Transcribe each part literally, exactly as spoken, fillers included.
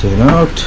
Checking out.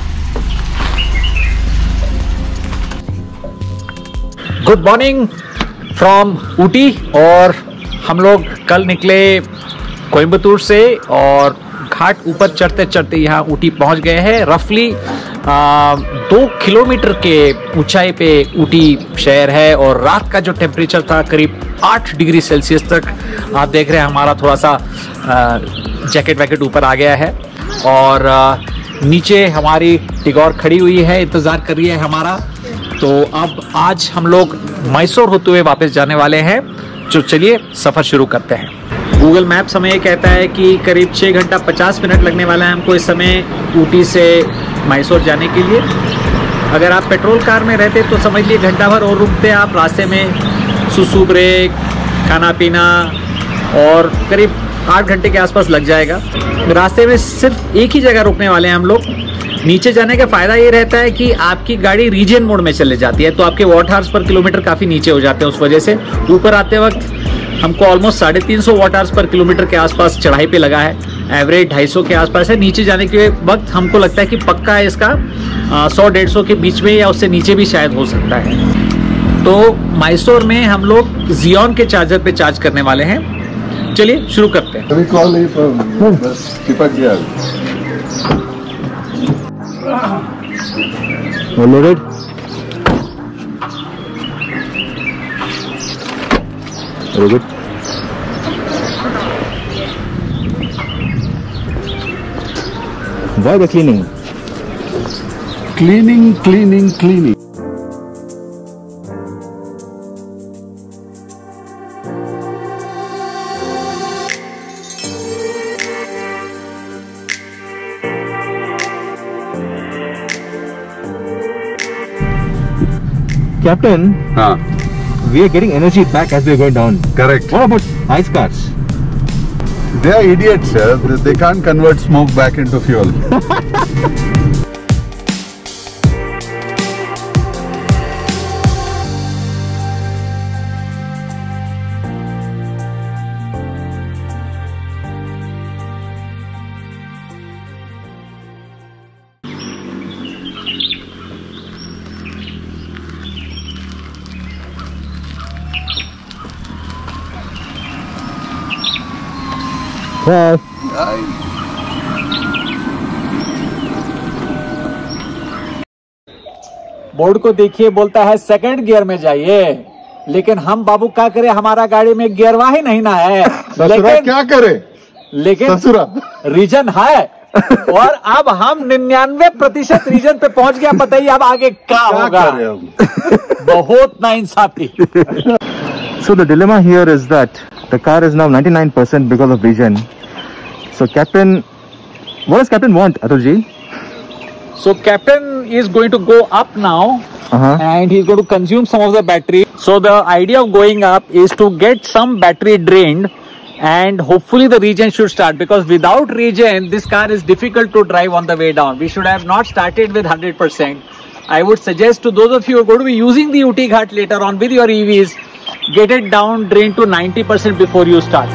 Good morning from Ooty. और हम लोग कल निकले कोयम्बतूर से और घाट ऊपर चढ़ते चढ़ते यहाँ ऊटी पहुँच गए हैं। रफली दो किलोमीटर के ऊंचाई पे ऊटी शहर है और रात का जो टेम्परेचर था करीब आठ डिग्री सेल्सियस तक। आप देख रहे हैं हमारा थोड़ा सा जैकेट वैकेट ऊपर आ गया है और आ, नीचे हमारी टिगोर खड़ी हुई है, इंतज़ार कर रही है हमारा। तो अब आज हम लोग मैसूर होते हुए वापस जाने वाले हैं। तो चलिए सफ़र शुरू करते हैं। गूगल मैप्स हमें कहता है कि करीब छः घंटा पचास मिनट लगने वाला है हमको इस समय ऊटी से मैसूर जाने के लिए। अगर आप पेट्रोल कार में रहते तो समझ लिए घंटा भर और रुकते आप रास्ते में, सुसु ब्रेक, खाना पीना, और करीब आठ घंटे के आसपास लग जाएगा। रास्ते में सिर्फ एक ही जगह रुकने वाले हैं हम लोग। नीचे जाने का फ़ायदा ये रहता है कि आपकी गाड़ी रीजन मोड में चले जाती है, तो आपके वॉट आवर्स पर किलोमीटर काफ़ी नीचे हो जाते हैं उस वजह से। ऊपर आते वक्त हमको ऑलमोस्ट साढ़े तीन सौ वॉट आवर्स पर किलोमीटर के आसपास चढ़ाई पे लगा है, एवरेज ढाई सौ के आसपास है। नीचे जाने के वक्त हमको लगता है कि पक्का है इसका सौ डेढ़ सौ के बीच में या उससे नीचे भी शायद हो सकता है। तो मैसूर में हम लोग जियोन के चार्जर पे चार्ज करने वाले हैं। चलिए शुरू करते हैं। अभी कॉल नहीं पर बस चिपक गया। Loaded. Very good. Why the cleaning? Cleaning, cleaning, cleaning. Captain, हाँ, we are getting energy back as we are going down. correct. What about ice cars? They are idiots, sir. They, they can't convert smoke back into fuel. Well, board को देखिए, बोलता है second gear में जाइए, लेकिन हम बाबू क्या करें, हमारा गाड़ी में गियरवा ही नहीं ना है। लेकिन क्या करे, लेकिन ससुरा रीजन है और अब हम निन्यानवे प्रतिशत रीजन पे पहुंच गया। बताइए अब आगे क्या होगा। बहुत नाइंसाफी। So the dilemma here is that the car is now ninety-nine percent because of regen. So Captain, what does Captain want, Atul ji? So Captain is going to go up now, Uh-huh. and he's going to consume some of the battery. So the idea of going up is to get some battery drained, and hopefully the regen should start, because without regen this car is difficult to drive on the way down. We should have not started with one hundred percent. I would suggest to those of you who are going to be using the Ooty Ghat later on with your E Vs, get it down drained to ninety percent before you start.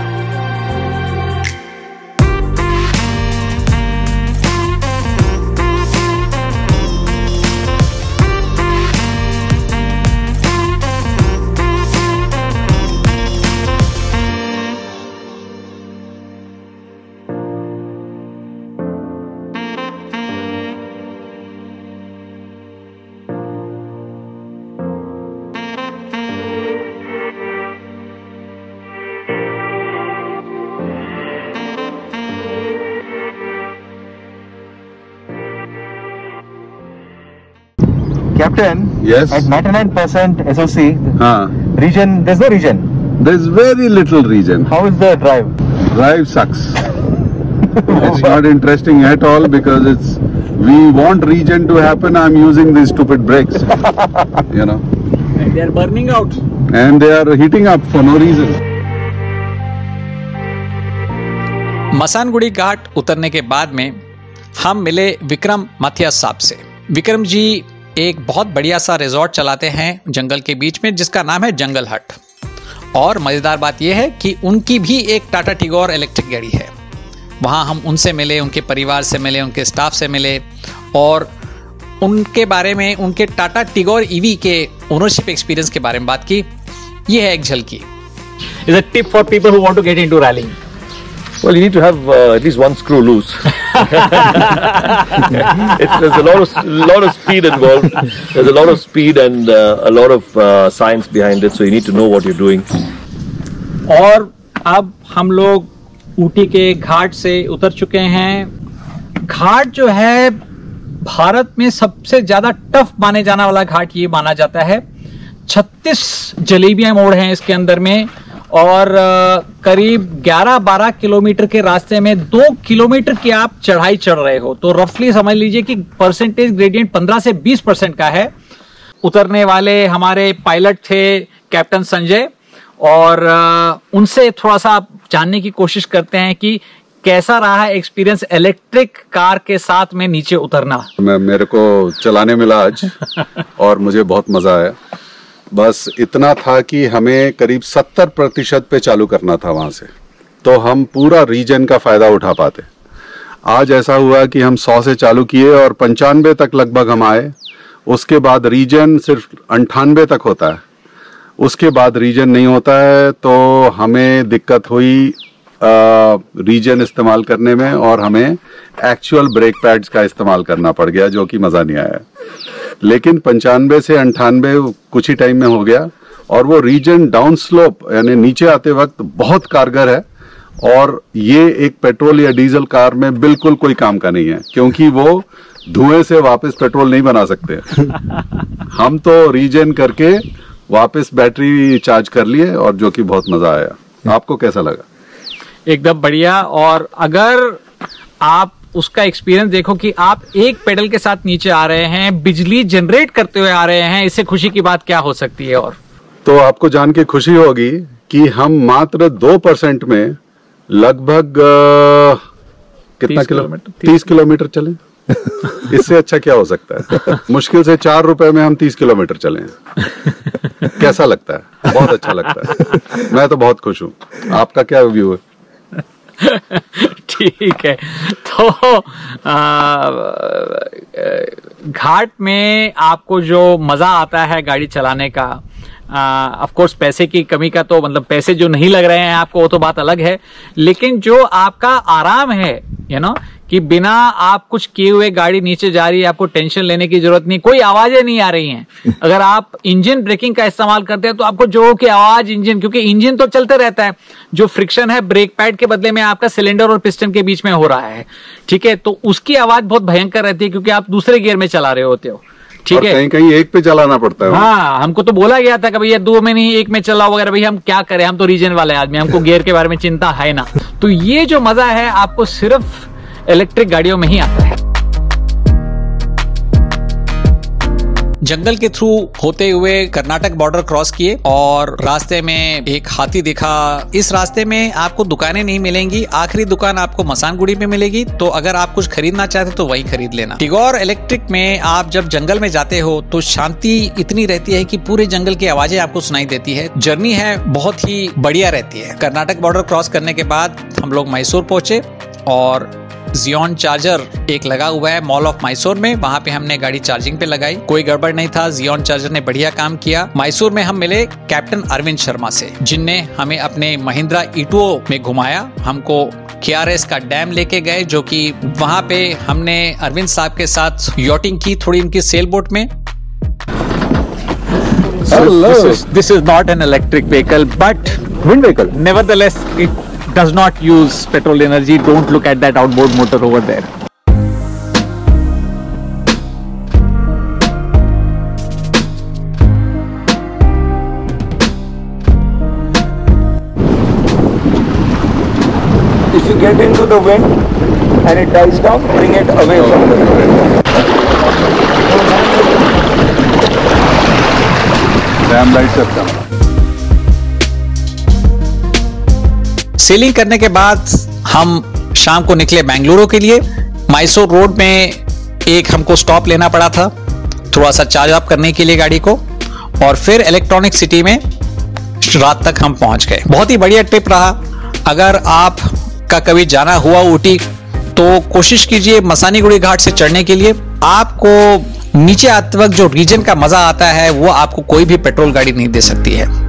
Captain, Yes. at ninety-nine percent S O C, हाँ, regen, there's no regen. there's very little regen. How is the drive? Drive sucks. It's not interesting at all because it's we want regen to happen. I'm using these stupid brakes, you know, And they are burning out. and they are heating up for no reason. मसानगुड़ी घाट उतरने के बाद में हम मिले Vikram Mathias साहब से। विक्रम जी एक बहुत बढ़िया सा रिजॉर्ट चलाते हैं जंगल के बीच में, जिसका नाम है जंगल हट। और मज़ेदार बात यह है कि उनकी भी एक टाटा टिगोर इलेक्ट्रिक गाड़ी है। वहाँ हम उनसे मिले, उनके परिवार से मिले, उनके स्टाफ से मिले और उनके बारे में, उनके टाटा टिगोर ईवी के ओनरशिप एक्सपीरियंस के बारे में बात की। ये है एक झलकी। Is a tip for people who want to get into rallying? Well, you need to have uh, at least one screw loose. It's, there's a lot of lot of speed involved. There's a lot of speed and uh, a lot of uh, science behind it. So you need to know what you're doing. और अब हम लोग ऊटी के घाट से उतर चुके हैं। घाट जो है भारत में सबसे ज्यादा टफ माने जाने वाला घाट ये माना जाता है। छत्तीस जलेबियां मोड़ हैं इसके अंदर में और करीब ग्यारह बारह किलोमीटर के रास्ते में दो किलोमीटर की आप चढ़ाई चढ़ रहे हो, तो रफली समझ लीजिए कि परसेंटेज ग्रेडियंट पंद्रह से बीस परसेंट का है। उतरने वाले हमारे पायलट थे कैप्टन संजय और उनसे थोड़ा सा जानने की कोशिश करते हैं कि कैसा रहा एक्सपीरियंस इलेक्ट्रिक कार के साथ में नीचे उतरना। मैं मेरे को चलाने मिला आज और मुझे बहुत मजा आया। बस इतना था कि हमें करीब सत्तर प्रतिशत पे चालू करना था वहां से, तो हम पूरा रीजन का फायदा उठा पाते। आज ऐसा हुआ कि हम सौ से चालू किए और पंचानवे तक लगभग हम आए। उसके बाद रीजन सिर्फ अंठानवे तक होता है, उसके बाद रीजन नहीं होता है, तो हमें दिक्कत हुई रीजन इस्तेमाल करने में और हमें एक्चुअल ब्रेक पैड्स का इस्तेमाल करना पड़ गया, जो कि मज़ा नहीं आया। लेकिन पंचानवे से अंठानवे कुछ ही टाइम में हो गया और वो रीजन डाउन स्लोप यानी नीचे आते वक्त बहुत कारगर है और ये एक पेट्रोल या डीजल कार में बिल्कुल कोई काम का नहीं है, क्योंकि वो धुएं से वापस पेट्रोल नहीं बना सकते। हम तो रीजन करके वापस बैटरी चार्ज कर लिए और जो कि बहुत मजा आया। आपको कैसा लगा? एकदम बढ़िया। और अगर आप उसका एक्सपीरियंस देखो कि आप एक पेडल के साथ नीचे आ रहे हैं, बिजली जनरेट करते हुए आ रहे हैं, इससे खुशी की बात क्या हो सकती है? और तो आपको जान के खुशी होगी कि हम मात्र दो परसेंट में लगभग कितना किलोमीटर तीस किलोमीटर चले। इससे अच्छा क्या हो सकता है? मुश्किल से चार रुपए में हम तीस किलोमीटर चले हैं। कैसा लगता है? बहुत अच्छा लगता है। मैं तो बहुत खुश हूँ। आपका क्या व्यू है? ठीक है, तो घाट में आपको जो मजा आता है गाड़ी चलाने का, ऑफ कोर्स पैसे की कमी का तो मतलब पैसे जो नहीं लग रहे हैं आपको वो तो बात अलग है, लेकिन जो आपका आराम है यू नो कि बिना आप कुछ किए हुए गाड़ी नीचे जा रही है, आपको टेंशन लेने की जरूरत नहीं, कोई आवाजें नहीं आ रही हैं। अगर आप इंजन ब्रेकिंग का इस्तेमाल करते हैं तो आपको जो कि आवाज इंजन, क्योंकि इंजन तो चलते रहता है, जो फ्रिक्शन है ब्रेक पैड के बदले में आपका सिलेंडर और पिस्टन के बीच में हो रहा है, ठीक है, तो उसकी आवाज बहुत भयंकर रहती है क्योंकि आप दूसरे गियर में चला रहे होते हो, ठीक है, कहीं कहीं एक पे चलाना पड़ता है। हाँ, हमको तो बोला गया था कि भैया दो में नहीं एक में चलाओ वगैरह। भैया हम क्या करें, हम तो रीजन वाले आदमी, हमको गियर के बारे में चिंता है ना। तो ये जो मजा है आपको सिर्फ इलेक्ट्रिक गाड़ियों में ही आता है। जंगल के थ्रू होते हुए कर्नाटक बॉर्डर क्रॉस किए और रास्ते में एक हाथी दिखा। इस रास्ते में आपको दुकानें नहीं मिलेंगी, आखिरी दुकान आपको मसानगुड़ी में मिलेगी, तो अगर आप कुछ खरीदना चाहते तो वही खरीद लेना। टिगोर इलेक्ट्रिक में आप जब जंगल में जाते हो तो शांति इतनी रहती है कि पूरे जंगल की आवाजें आपको सुनाई देती है। जर्नी है बहुत ही बढ़िया रहती है। कर्नाटक बॉर्डर क्रॉस करने के बाद हम लोग मैसूर पहुंचे और जियोन चार्जर एक लगा हुआ है मॉल ऑफ मैसूर में, वहां पे हमने गाड़ी चार्जिंग पे लगाई। कोई गड़बड़ नहीं था, जियोन चार्जर ने बढ़िया काम किया। मैसूर में हम मिले कैप्टन अरविंद शर्मा से, जिनने हमें अपने महिंद्रा ईटुओ में घुमाया। हमको केआरएस का डैम लेके गए, जो कि वहां पे हमने अरविंद साहब के साथ योटिंग की थोड़ी उनकी सेल बोट में। Hello. This is, this is not an electric vehicle, but Wind vehicle. nevertheless it does not use petrol energy. Don't look at that outboard motor over there. If you get into the wind and it dies down, bring it away from the wind. डैम light सब कम। Selling करने के बाद हम शाम को निकले बेंगलुरु के लिए। मैसूर रोड में एक हमको स्टॉप लेना पड़ा था थोड़ा सा चार्ज अप करने के लिए गाड़ी को, और फिर इलेक्ट्रॉनिक सिटी में रात तक हम पहुंच गए। बहुत ही बढ़िया ट्रिप रहा। अगर आप का कभी जाना हुआ ऊटी तो कोशिश कीजिए मसानीगुड़ी घाट से चढ़ने के लिए। आपको नीचे आते वक्त जो रीजन का मजा आता है वो आपको कोई भी पेट्रोल गाड़ी नहीं दे सकती है।